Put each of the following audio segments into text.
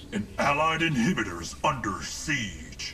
An allied inhibitor is under siege.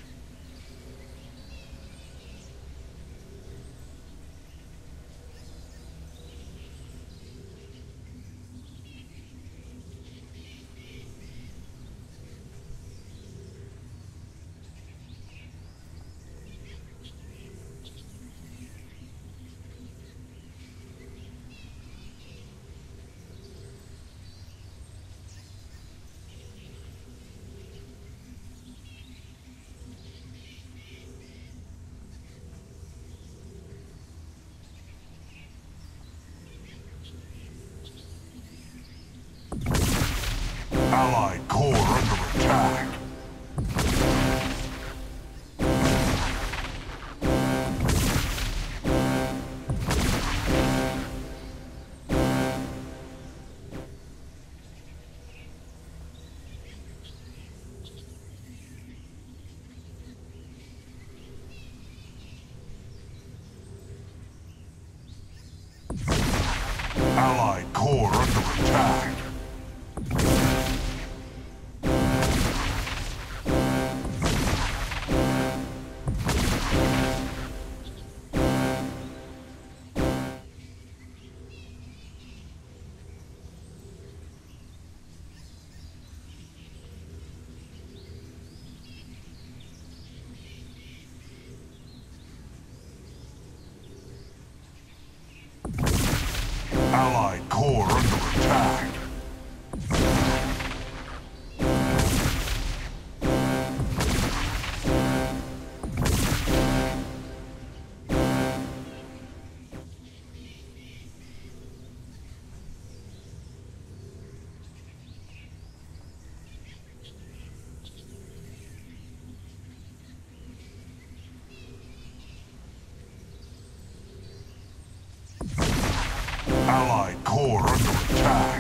Allied core under attack. Allied core under attack. Allied core under attack. Allied core under attack.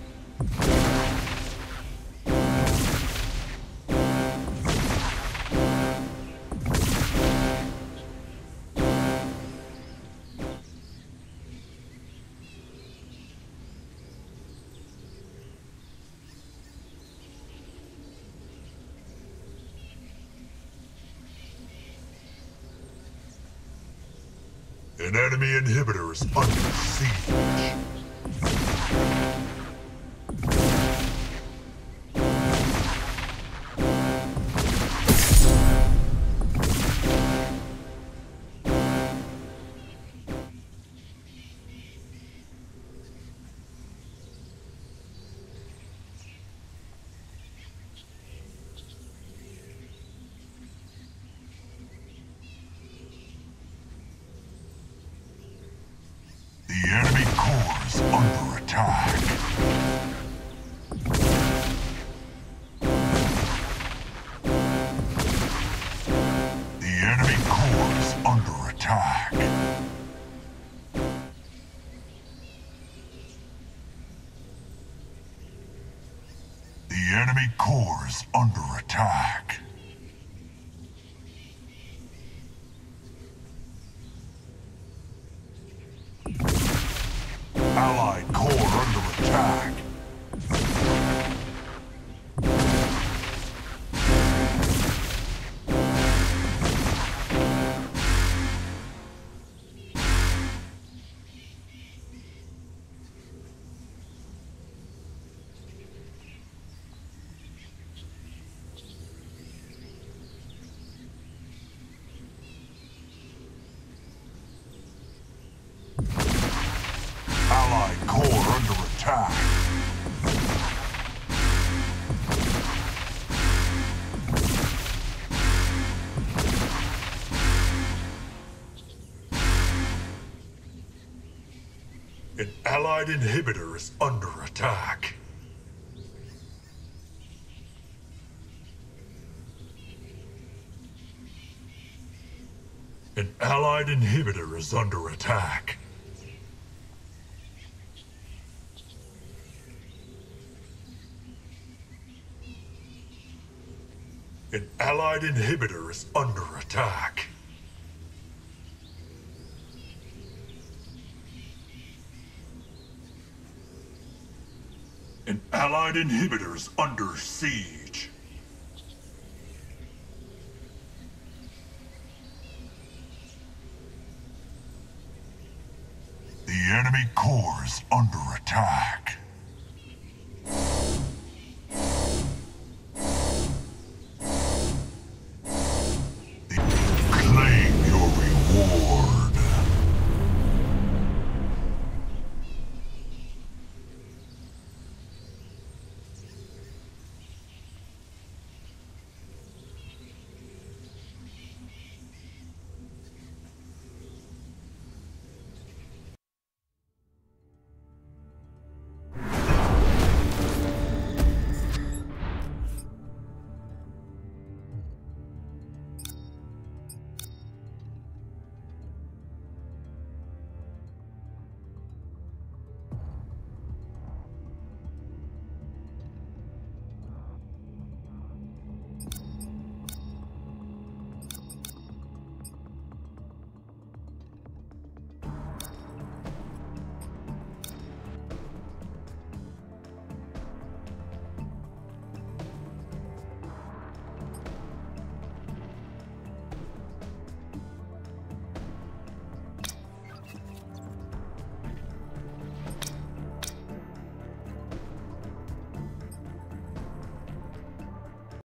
An enemy inhibitor is under siege. The enemy core is under attack. The enemy core is under attack. The enemy core is under attack. Allied core under attack. Allied core under attack. An allied inhibitor is under attack. An allied inhibitor is under attack. An allied inhibitor is under attack. An allied inhibitor is under siege. enemy core is under attack.